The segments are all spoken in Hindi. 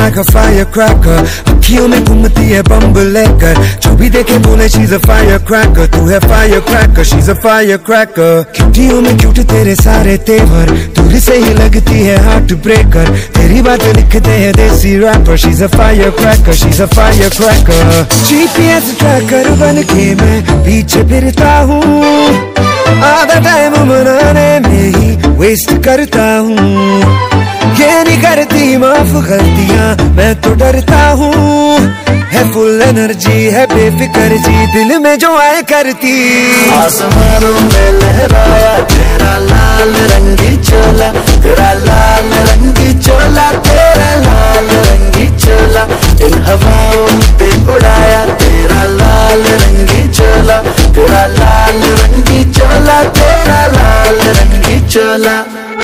like a firecracker, अखियों में घूमती है बम्ब लेकर, जो भी देखे बोले she's a firecracker, तू है firecracker, she's a firecracker। क्यूटियों में क्यूट तेरे सारे तेवर, दूर से ही लगती है हार्ट ब्रेकर, तेरी बातें लिखते हैं desi rapper, she's a firecracker, she's a firecracker। GPS tracker बन के मैं पीछे फिरता हूँ, आधा टाइम मनाने में ही वेस्ट करता हूँ, ये नहीं करती माफ गलतियाँ मैं तो डरता हूँ, है फुल एनर्जी है बेफिक्र जी, दिल में जो आए करती। आसमानों में लहराया तेरा लाल रंगी चोला, तेरा लाल रंगी चोला, तेरा लाल रंगी चोला, इन हवाओं पे उड़ाया तेरा लाल रंगी चोला, तेरा लाल रंगी चोला, तेरा लाल रंगी चोला।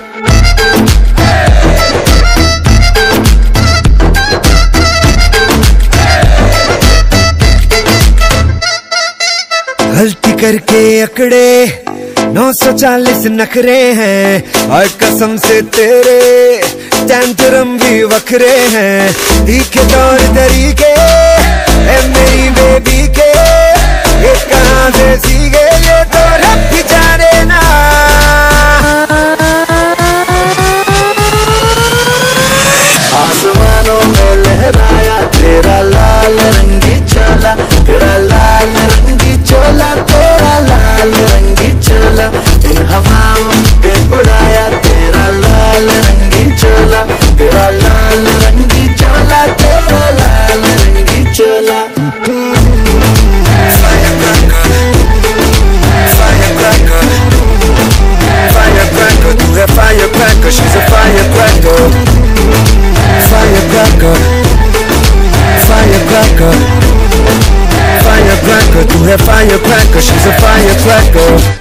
गलती करके अकड़े 940 नखरे हैं, और कसम से तेरे टेंटरम भी वखरे हैं, तीखे तौर तरीके मेरी बेबी के, ये कहाँ से सीखे ये तो रब भी जाने ना। आसमानों में लहराया तेरा लाल रंगी चोला, तेरा लाल रंगी चोला, तेरा लाल रंगी चोला, इन हवाओं पे उड़ाया तेरा लाल रंगी चोला, तेरा लाल रंगी चोला, तेरा लाल रंगी चोला। Firecracker, तू है firecracker, she's a firecracker, firecracker, firecracker, firecracker, तू है firecracker, she's a firecracker।